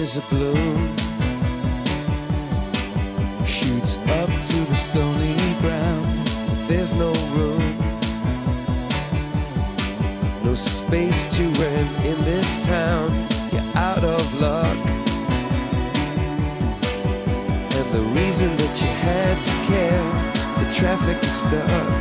as a balloon shoots up through the stony ground. There's no room, no space to rent in this town. You're out of luck, and the reason that you had to care, the traffic is stuck,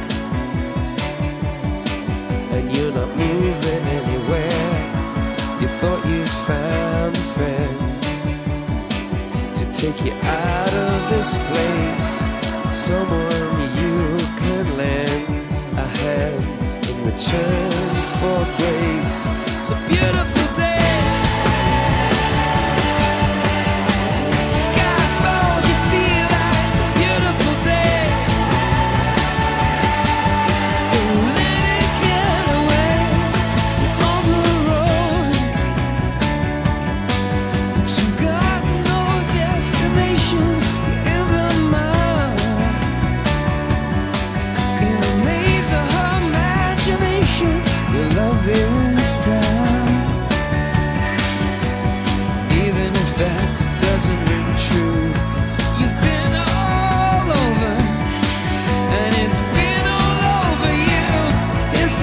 and you're not moving anywhere. You thought you found a friend to take you out of this place, someone you could lend a hand in return for grace. It's a beautiful day. Sky falls, you feel like it's a beautiful day. So let it get away on the road, but you've got no destination. You're in the mud, in a maze of her imagination. Your love is down, even if that doesn't ring true. You've been all over, and it's been all over you. It's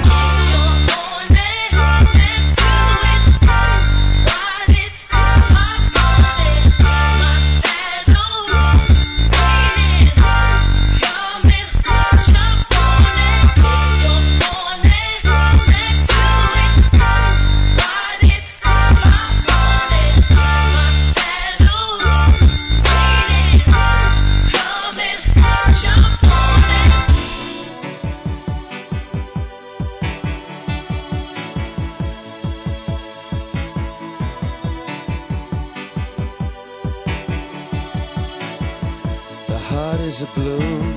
hard as a balloon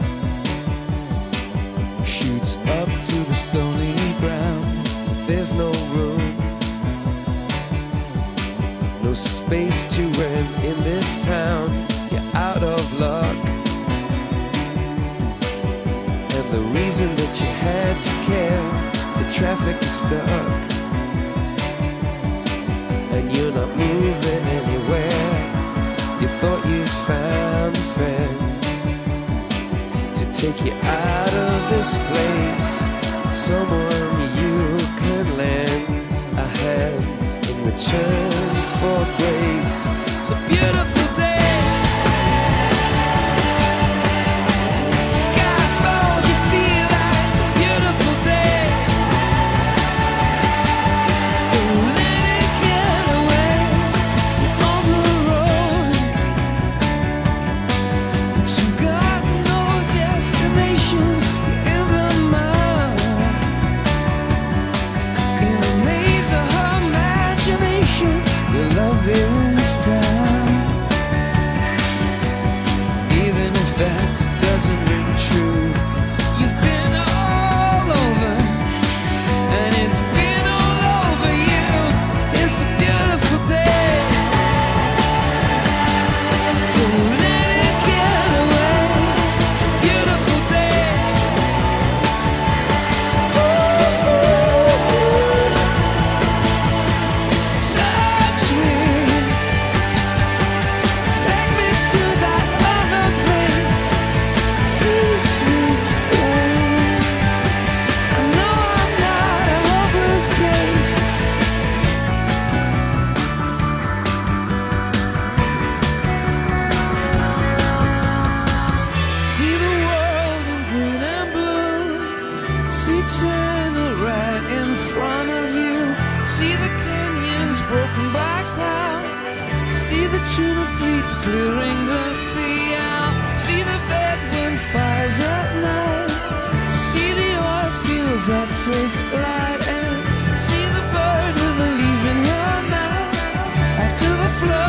shoots up through the stony ground. There's no room, no space to rent in this town. You're out of luck, and the reason that you had to care, the traffic is stuck, and you're not moving anywhere. You thought you found a friend to take you out of this place, someone you could lend a hand in return for grace. It's a beautiful day. Sky falls, you feel like it's a beautiful day. So let it get away on the road, but you've got no destination. You're in the mud, in a maze of her imagination. Your love is down, even if that doesn't ring true. You've been all over, and it's been all over you. It's a beautiful day. So let it get away. It's a beautiful day. Touch me, take me to that other place. Teach me, I know I'm not a hopeless case. See the world in green and blue. See China right in front of you. See the canyons broken by cloud. See the tuna fleets clearing the sea out. See the bedroom fires at night. See the oil fields at first light, and see the bird with a leaf in her mouth after the flood.